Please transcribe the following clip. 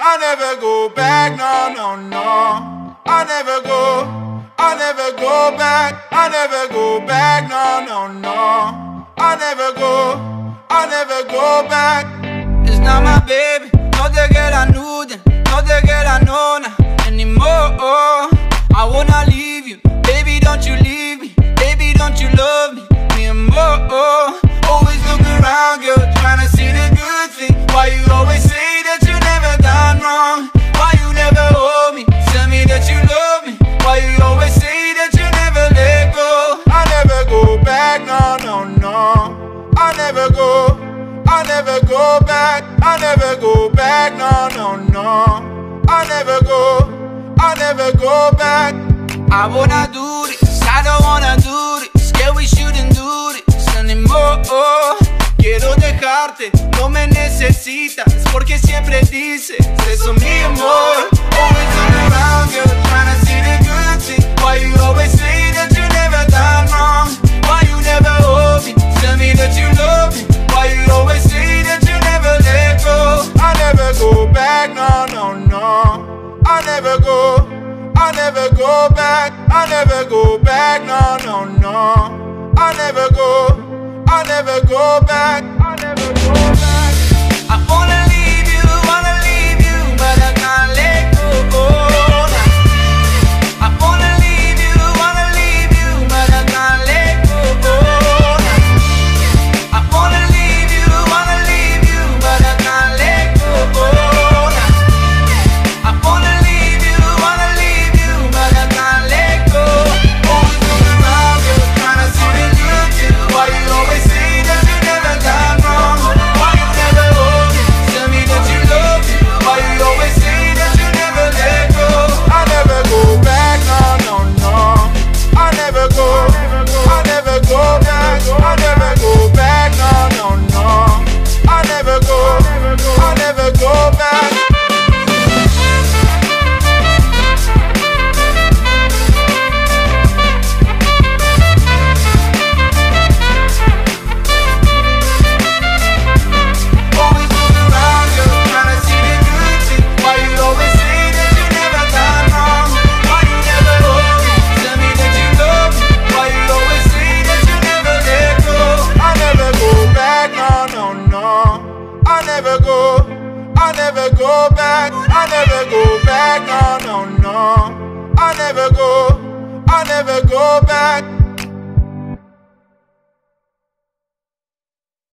I never go back, no, no, no. I never go back, I never go back, no, no, no. I never go back. It's not my baby, not the girl I knew then, not the girl I know now anymore. I wanna leave you, baby, don't you leave me, baby, don't you love me more. Always look around, girl, trying to see the good thing. Why you always say that you never done wrong? Why you never hold me, tell me that you love me? Why you always say that you never let go? I never go back, no, no, no. I never go back, I never go back, no, no, no. I never go back. I wanna do this, I don't wanna do this. Yeah, we shouldn't do this anymore. Quiero dejarte, no me necesitas, porque siempre dices eso, mi amor. Always look around, girl, trying to see the good thing. Why you always say that you never done wrong? Why you never hold me, tell me that you love me? Why you always say that you never let go? I never go back, no, no, no. I never go back, I never go back, no, no, no. I never go back, I never go back. I wanna leave you, but I can't let go. I wanna leave you, but I can't let go. I wanna leave you, but I can't let go. I wanna leave you, but I can't let go. Always look around, girl, trying to see the good thing. Why you always say that you never done wrong? Why you never hold me, tell me that you love me? Why you always say that you never let go? I never go back, no, no, no. I never go back, I never go back, no, no, no. I never go back. Always look around, girl, trying to see the good thing. Why you always say that you never done wrong? Why you never hold me, tell me that you love me? Why you always say that you never let go? I never go back, no, no, no. I never go back, I never go back, no, no, no. I never go back.